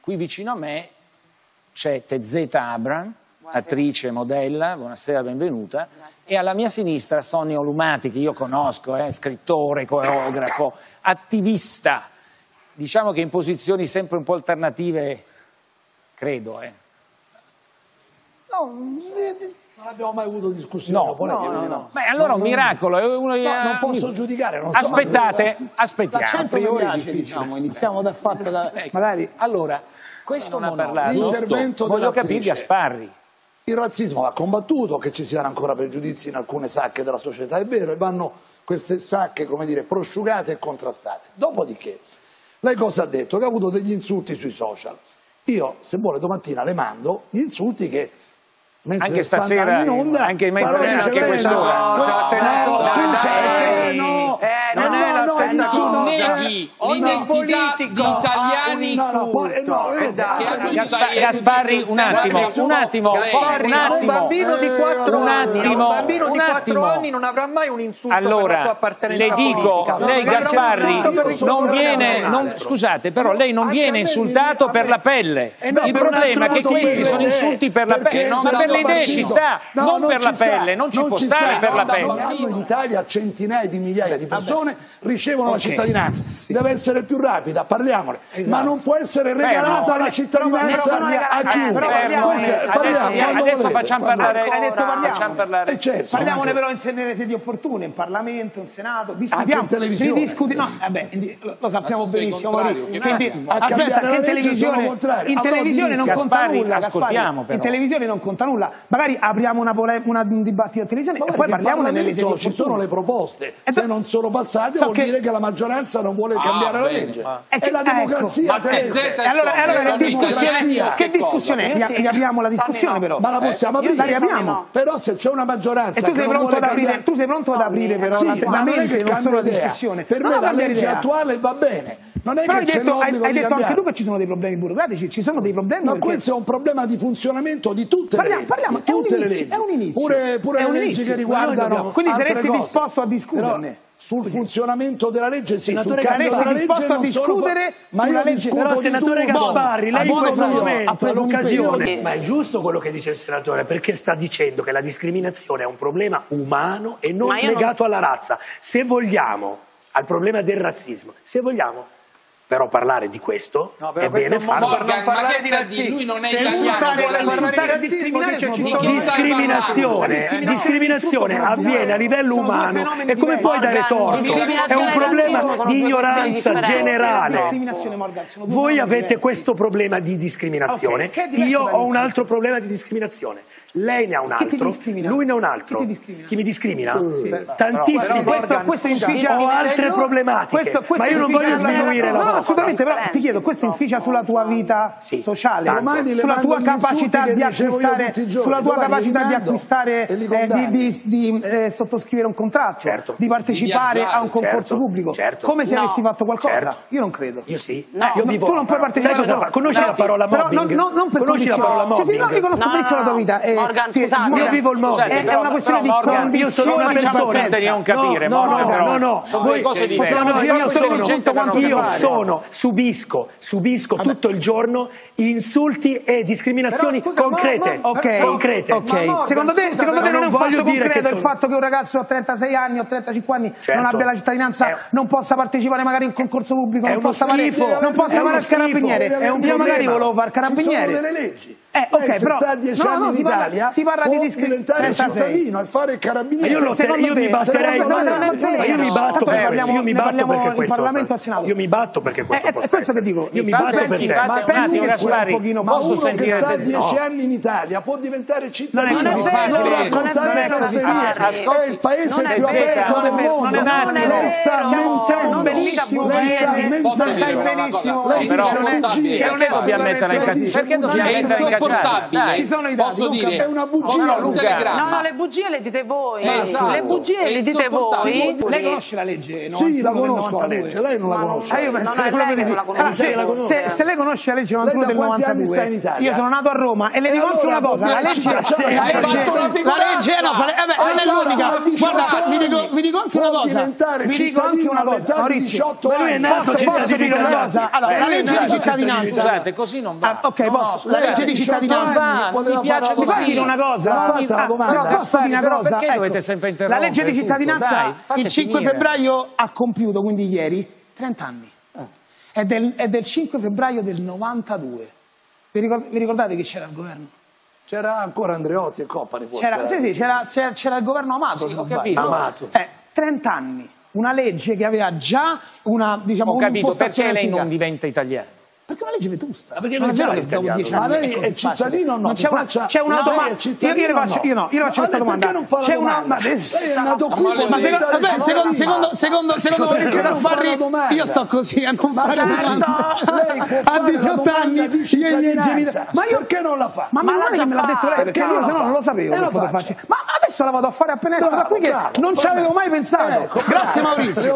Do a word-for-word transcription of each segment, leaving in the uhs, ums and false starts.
qui vicino a me c'è Tezeta Abram, attrice, modella, buonasera, benvenuta, e alla mia sinistra Sonia Olumati, che io conosco, eh, scrittore, coreografo, attivista, diciamo che in posizioni sempre un po' alternative, credo. Eh. No, non abbiamo mai avuto discussioni. No, dopo no, lei, no, no. no. Beh, allora no, un miracolo. È uno no, non posso giudicare. Non aspettate, so, aspettiamo. L'accento mi piace, diciamo, iniziamo dal fatto che... Ecco. Magari... Allora, questo non ha parlato. L'intervento Voglio capire Gasparri. Il razzismo va combattuto, che ci siano ancora pregiudizi in alcune sacche della società, è vero, e vanno queste sacche, come dire, prosciugate e contrastate. Dopodiché, lei cosa ha detto? Che ha avuto degli insulti sui social. Io, se vuole, domattina le mando gli insulti che... Anche stasera, in onda, anche mentre anche quest'ora. No, no, scusa, no, non è la stessa cosa. Neghi l'identità di italiani Gasparri, un attimo, un attimo, un attimo. Un bambino di quattro anni, un bambino di un quattro attimo. anni non avrà mai un insulto allora, per la sua appartenenza le dico, politica. lei Gasparri non viene, non, scusate, però lei non viene insultato per la pelle. Il problema è che questi sono insulti per la pelle, ma per le idee ci sta, non per la pelle, non ci può stare per la pelle. Hanno in Italia centinaia di migliaia di persone ricevono la cittadinanza. Deve essere più rapida, parliamole, ma non può essere regalata la cittadinanza a chiunque. Adesso facciamo parlare. Facciamo parlare. Parliamone però in sedi opportune, in Parlamento, in Senato, discutiamo. No, vabbè, lo sappiamo benissimo. Quindi aspetta, che in televisione in televisione non conta nulla. Ascoltiamo però. In televisione non conta nulla. Magari apriamo una, una, un dibattito a televisione e poi parliamone nelle sedi opportune. Ci sono le proposte, se non sono passate so vuol che... dire che la maggioranza non vuole cambiare ah, la bene, legge. ma... È, è la democrazia, ecco. Teresa. Allora, allora che discussione, che discussione? Che riapriamo la discussione no. però. Ma la possiamo aprire? La riapriamo. No. Però se c'è una maggioranza e tu sei che pronto non ad aprire, cambiare... tu sei pronto ad aprire però sì, la, ma la mente, non solo la discussione. Per me la legge attuale va bene. Non è però che hai detto, hai, hai detto anche tu che ci sono dei problemi burocratici, ci sono dei problemi. Ma perché... questo è un problema di funzionamento di tutte parliamo, le leggi. Parliamo, di tutte è un le inizio, leggi. È un inizio. Pure, pure è le un leggi inizio. che riguardano. Quindi saresti cose. disposto a discuterne? Però, sul Così. funzionamento della legge, sì, senatore saresti disposto a discutere ma sulla legge. Però senatore Gasparri, lei in questo momento ha l'occasione. Ma è giusto quello che dice il senatore, perché sta dicendo che la discriminazione è un problema umano e non legato non... alla razza. Se vogliamo, al problema del razzismo, se vogliamo però parlare di questo, no, è bene farlo. Morgan, ma che sta di lui non è italiano. Discriminazione, discriminazione avviene a livello umano e come puoi dare torto? È un problema di ignoranza generale. Voi avete questo problema di discriminazione, io ho un altro problema di discriminazione. Lei ne ha un altro, lui ne ha un altro. Chi mi discrimina? Tantissimi. Ho altre problematiche, ma io non voglio sminuire la vostra. Assolutamente, però ti chiedo, questo inficia sulla tua vita sì, sociale, sulla tua capacità di acquistare, sulla tua capacità di acquistare, eh, di, di, di eh, sottoscrivere un contratto, certo. di partecipare di a un concorso certo. pubblico, certo. come se no. avessi fatto qualcosa. Certo. Io non credo. Io sì. No, io vivo, tu non puoi partecipare. Sai cosa Conosci no, la parola mobbing? Però non, non per Conosci la parola mobbing? Sì, sì, no, io conosco no, benissimo no, la tua vita. Eh, Morgan, sì, scusate. Io vivo il mobbing. È, è una questione di condizione. Io sono una persona di non capire, no, no, no, no, no. Sono due cose diverse. Io sono, io sono, subisco, subisco tutto il giorno insulti e discriminazioni però, scusa, concrete. Ma, ma, ok, concrete. okay. Ma secondo te, secondo te non è un fatto concreto sono... il fatto che un ragazzo a trentasei anni o trentacinque anni certo. non abbia la cittadinanza, è... non possa partecipare magari in un concorso pubblico, non possa fare, non possa fare il carabiniere. È un Io magari volevo fare il carabiniere. Ci sono delle leggi. Eh, ok, Lei, però se sta a dieci no, anni no, in si parla, Italia si parla può di diventare cittadino e fare il carabiniere. Io, lo, io mi batterei, ma io mi batto per questo. Io mi batto perché questo. Parlamento al Senato. Io mi batto perché questo. È questo che dico. Io mi batto per te. Ma pensi che sia un pochino ma uno che sta a dieci anni in Italia può diventare cittadino. Non è vero, non raccontate caserie. È il paese più aperto del mondo. Lei sta mentendo. Lei sta mentendo. Sai benissimo. Lei dice bugie. Perché dobbiamo metterla in casino? Perché dobbiamo metterla in casino? insopportabile. Ci sono i dati. Posso dire, è una bugia. un telegramma. No, no, le bugie le dite voi. Esatto. Le bugie le dite voi. Lei conosce la legge? Sì, la conosco la legge, lei non la conosce. Ah, io pensavo che lei non la conosce. Se, se lei conosce la legge novantuno del novantadue, io sono nato a Roma e le dico anche una cosa, la legge, la legge, no, non è l'unica. Guarda, vi dico, vi dico anche una cosa, vi dico anche una cosa, Maurizio, lui è nato posso dire una cosa? Allora, la legge di cittadinanza. Scusate, così non va. Ok, posso, la legge di cittadinanza. Mi piace Mi fa dire una cosa? Posso dire una cosa? Perché dovete sempre interrompere? La legge di cittadinanza il cinque febbraio ha compiuto, quindi ieri, trenta anni. È del, è del cinque febbraio del novantadue. Vi, ricord vi ricordate che c'era il governo? C'era ancora Andreotti e Coppani. C'era sì, sì, il governo Amato, sì, se non ho capito. Amato. Eh, trenta anni. Una legge che aveva già una, diciamo, ho capito, perché lei antica. non diventa italiano? Perché è una legge vetusta. Ma perché non non è vero è che dopo dieci anni. Ma lei è cittadino o no? C'è una, c'è una domanda. Io, io, faccio, io no, io faccio questa domanda. Perché non fa la c'è domanda? Una, lei è nato qui. Ma secondo, vabbè, secondo, secondo, secondo, secondo Maurizio Gasparri, io sto così a non fare domanda. Lei può fare a diciotto anni, di cittadinanza. Ma io perché non la fa? Ma non è che me l'ha detto lei, perché io se no non lo sapevo. Ma adesso la vado a fare appena esco da qui che non ci avevo mai pensato. Grazie Maurizio.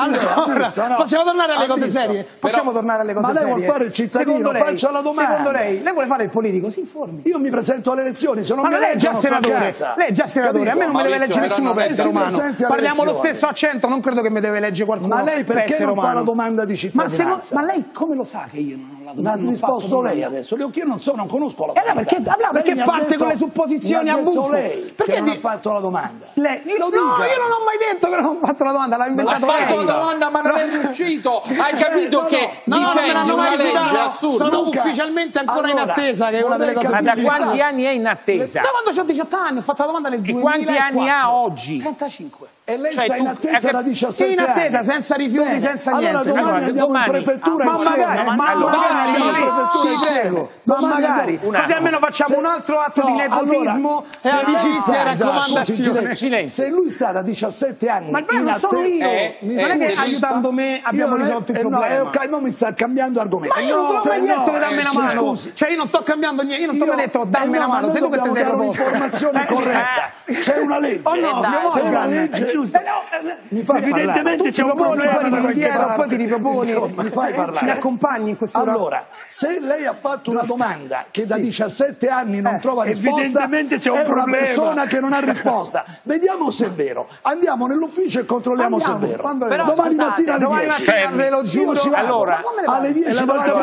Allora, possiamo tornare alle cose serie? Possiamo tornare alle cose serie? Ma lei vuol fare il cittadino, faccia la domanda. Secondo lei, lei vuole fare il politico? Si informi. Io mi presento alle elezioni, se non ma mi lei è già eleggono senatore. Lei è già senatore, a me non mi deve eleggere nessuno per essere umano. Parliamo lo stesso accento, non credo che mi deve eleggere qualcuno. Ma lei perché non umano. fa la domanda di cittadinanza? Ma, se non, ma lei come lo sa che io non ho la domanda? Ma ha risposto lei adesso, io non so, non conosco la domanda. E allora perché, allora perché parte detto, con le supposizioni a buffo? Lei perché non ha fatto la domanda? Lei, lo no, dica. Io non ho mai detto che non ho fatto la domanda, l'ha inventato lei. Ha fatto la domanda ma non è riuscito. Hai capito che difendi una legge assurda? Sono ufficialmente ancora in attesa, che è una delle cose. Ma da quanti anni è in attesa? Da quando ho diciotto anni, ho fatto la domanda nel duemilaquattro. E quanti anni ha oggi? trentacinque. E lei cioè, sta in attesa da diciassette anni? In attesa, senza rifiuti, Bene. senza niente. Allora domani allora, andiamo domani. in prefettura ma insieme. magari, ma allora, magari, allora, ti prego, ma magari, così almeno facciamo un altro atto no, di nepotismo e amicizia e raccomandazione. Se lui sta da diciassette anni ma in non sono io, eh, non è che aiutando me abbiamo risolto il problema. No, mi sta cambiando argomento. Ma io non ho mai detto che dammi una mano. Cioè io non sto cambiando niente, io non sto mai detto dammi una mano, sei tu che ti sei proposto. Un'informazione corretta. C'è una legge. Oh no, c'è una legge giusta. Mi fai evidentemente c'è un problema, poi ti indietro, poi ti riproponi, mi fai parlare. Mi accompagni in questo. Allora, se lei ha fatto una domanda che da diciassette anni non trova risposta, evidentemente c'è un problema. È una persona che non ha risposta. Vediamo se è vero. Andiamo nell'ufficio e controlliamo se è vero. Domani mattina alle dieci. Ve lo giuro. Allora, alle dieci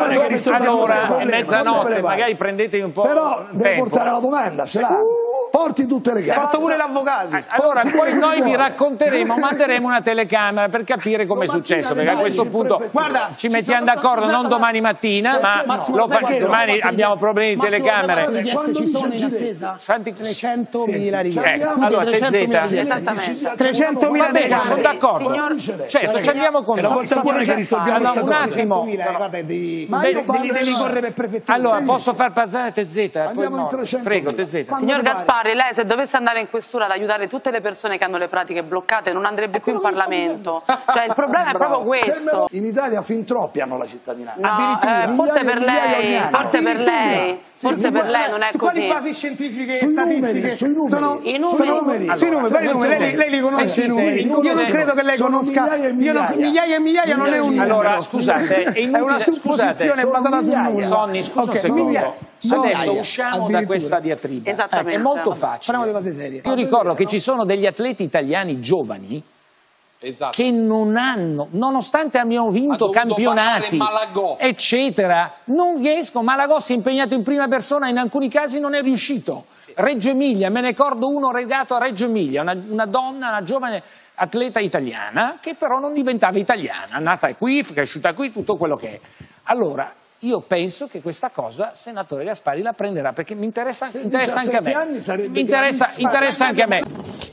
allora, è mezzanotte, magari prendetevi un po'. Però deve portare la domanda, ce l'ha. Porti tutte le carte. Porto pure l'avvocato. Allora, poi noi vi racconteremo, manderemo una telecamera per capire come è successo, perché a questo punto guarda, ci mettiamo d'accordo non domani mattina, ma lo fa, domani abbiamo problemi di telecamere. Ci sono in attesa trecentomila richieste. Allora, T Z, esattamente. trecentomila telecamere. Sono d'accordo. Certo, ci andiamo con È la volta buona che risolviamo questa un attimo. Devi correre per prefettura. Allora, posso far passare T Z? Andiamo in trecento. Prego, T Z. Signor Gasparri, lei se dovesse andare in questura ad aiutare tutte le persone che hanno le pratiche bloccate non andrebbe qui in Parlamento. Cioè il problema è proprio questo. In Italia fin troppi hanno la cittadinanza. No, eh, forse per lei, forse per lei, forse per lei non è su così. Quali basi scientifiche e sui statistiche? Numeri, sui numeri. Sono, I numeri. sui numeri. Allora, sui numeri. Lei, numeri. Lei, lei li conosce Sentite, i numeri. Io non credo che lei conosca. Migliaia e migliaia, io non, migliaia, e migliaia non è un numero. Allora, scusate, è, è una supposizione basata sul numero. Sonny, scusa okay. un secondo. Migliaia. Adesso usciamo da questa diatriba. Esattamente. È molto facile. Parliamo di cose serie. Io ricordo che ci sono degli atleti italiani giovani esatto. che non hanno, nonostante abbiano vinto campionati, eccetera, non riescono. Malagò si è impegnato in prima persona, in alcuni casi non è riuscito. Sì. Reggio Emilia, me ne ricordo uno regato a Reggio Emilia, una, una donna, una giovane atleta italiana, che però non diventava italiana, nata qui, cresciuta qui, tutto quello che è. Allora, io penso che questa cosa, senatore Gasparri, la prenderà, perché mi interessa, interessa anche a me. Mi interessa, interessa anche a me.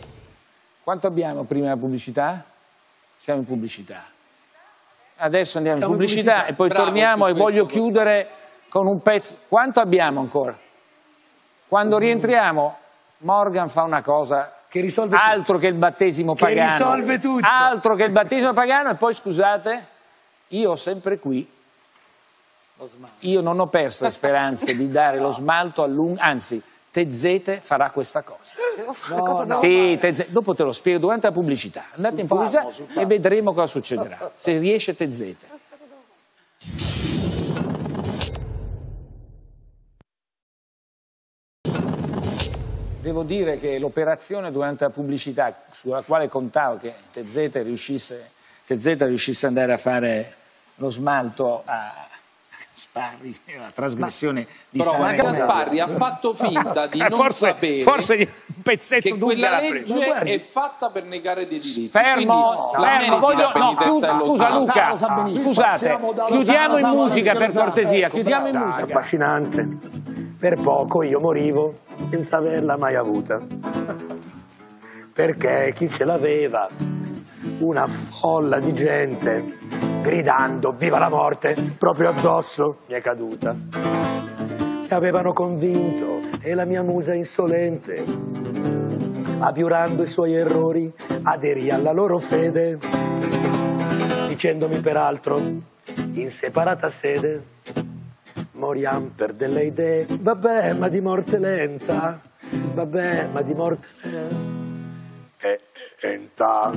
Quanto abbiamo prima della pubblicità? Siamo in pubblicità. Adesso andiamo Siamo in pubblicità, in pubblicità. e poi Bravo, torniamo e voglio chiudere con un pezzo. Quanto abbiamo ancora? Quando mm. rientriamo, Morgan fa una cosa che risolve altro tutto. che il battesimo che pagano. risolve tutto. Altro che il battesimo pagano. E poi scusate, io ho sempre qui Io non ho perso le speranze di dare lo smalto all'unghia, anzi, Tezzete farà questa cosa. No, no, sì, Tezzete, dopo te lo spiego durante la pubblicità. Andate in pubblicità e vedremo cosa succederà. Se riesce Tezzete. Devo dire che l'operazione durante la pubblicità, sulla quale contavo che Tezzete riuscisse, Tezzete riuscisse ad andare a fare lo smalto a Gasparri, la trasgressione ma, di però Sanremo. Ma Gasparri ha fatto finta di non forse, sapere forse un pezzetto che quella legge è fatta per negare dei diritti. Fermo, fermo, voglio, no, chiud, scusa Luca, scusate, chiudiamo in musica per cortesia, chiudiamo in musica. È affascinante, per poco io morivo senza averla mai avuta, perché chi ce l'aveva, una folla di gente gridando viva la morte, proprio addosso mi è caduta. Mi avevano convinto e la mia musa insolente, abiurando i suoi errori, aderì alla loro fede, dicendomi peraltro in separata sede moriam per delle idee. Vabbè, ma di morte lenta, vabbè, ma di morte lenta.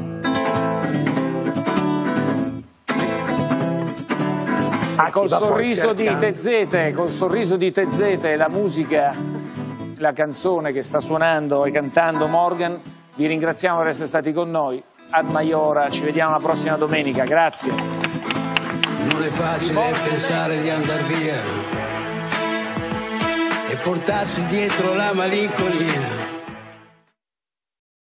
Col sorriso di Tezzete, col sorriso di Tezzete, la musica, la canzone che sta suonando e cantando Morgan, vi ringraziamo per essere stati con noi. Ad Maiora, ci vediamo la prossima domenica, grazie. Non è facile pensare di andar via e portarsi dietro la malinconia.